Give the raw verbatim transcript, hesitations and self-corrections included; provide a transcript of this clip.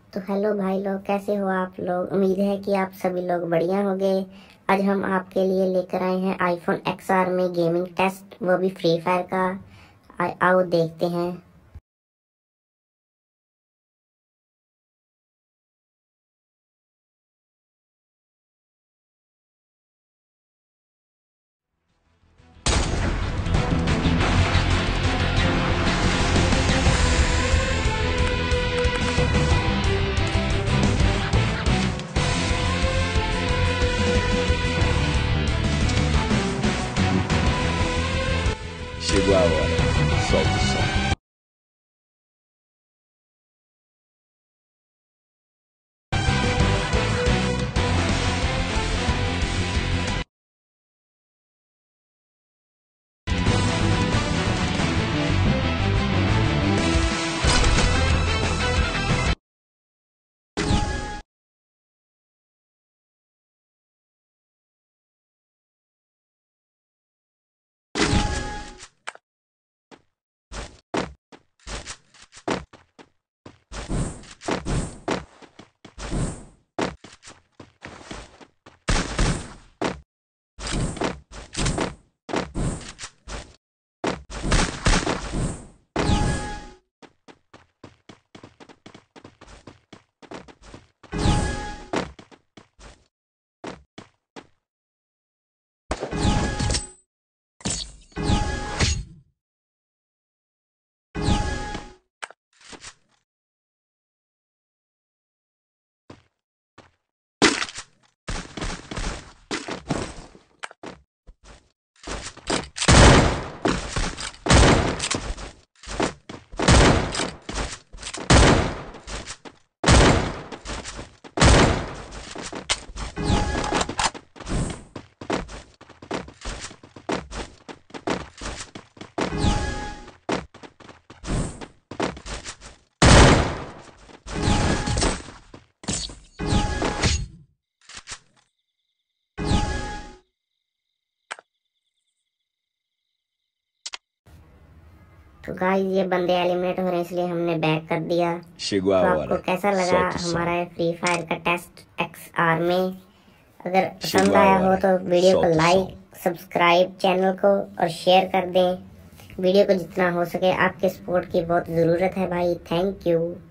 तो हेलो भाई लोग, कैसे हो आप लोग। उम्मीद है कि आप सभी लोग बढ़िया होंगे। आज हम आपके लिए लेकर आए हैं आईफोन एक्स आर में गेमिंग टेस्ट, वो भी फ्री फायर का। आ, आओ देखते हैं। Chegou a hora. Solta o som. तो गाइस, ये बंदे एलिमिनेट हो रहे हैं, इसलिए हमने बैक कर दिया। Chegou a तो hora. आपको कैसा लगा Solta o som. हमारा फ्री फायर का टेस्ट एक्स आर में। अगर पसंद Chegou a आया हो hora. तो वीडियो को Solta o like, som. Subscribe channel को और शेयर कर दें। वीडियो को जितना हो सके आपके सपोर्ट की बहुत ज़रूरत है भाई। Thank you.